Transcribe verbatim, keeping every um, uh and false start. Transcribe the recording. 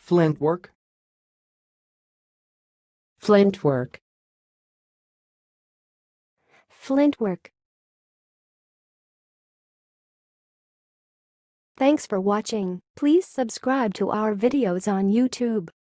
Flintwork. Flintwork. Flintwork. Thanks for watching. Please subscribe to our videos on YouTube.